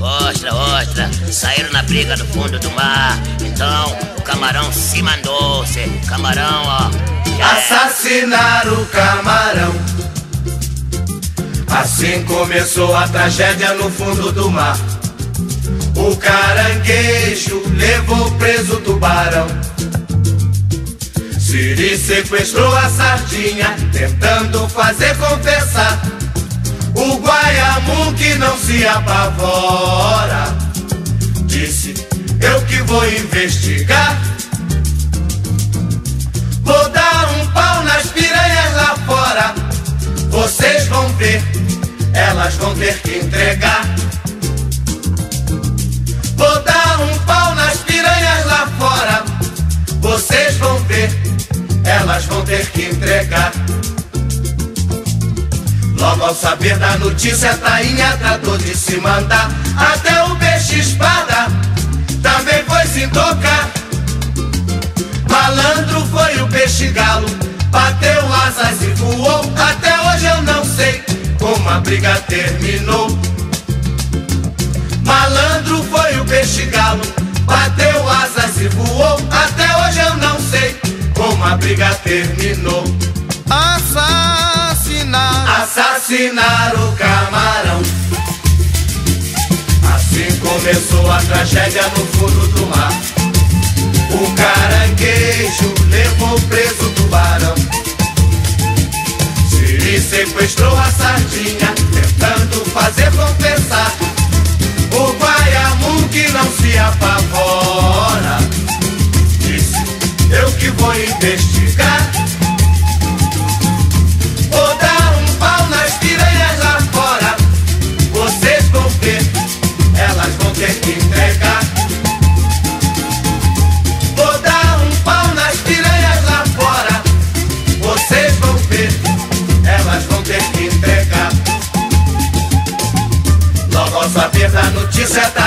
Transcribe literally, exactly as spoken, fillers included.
Ostra, ostra, saíram na briga do fundo do mar. Então o camarão se mandou, cê, camarão, ó. Assassinaram o camarão. Assim começou a tragédia no fundo do mar. O caranguejo levou preso o tubarão. Siri sequestrou a sardinha, tentando fazer confessar. O guaiamu que não se apavora disse: eu que vou investigar. Vou dar um pau nas piranhas lá fora. Vocês vão ver, elas vão ter que entregar. Vou dar um pau nas piranhas lá fora. Vocês vão ver, elas vão ter que entregar. Logo ao saber da notícia, a tainha tratou de se mandar. Até o peixe-espada também foi se tocar. Malandro foi o peixe-galo, bateu asas e voou. Até hoje eu não sei como a briga terminou. Malandro foi o peixe-galo, bateu asas e voou. Até hoje eu não sei como a briga terminou. Assassinar, assassinar o camarão. Assim começou a tragédia no fundo do mar. O caranguejo levou preso o tubarão. Siri sequestrou a sardinha, tentando fazer confessar. O guaiamu que não se apavora disse: eu que vou investigar. Vou dar um pau nas piranhas lá fora. Vocês vão ver, elas vão ter que entregar. Vou dar um pau nas piranhas lá fora. Vocês vão ver, elas vão ter que entregar. Logo ao saber da notícia,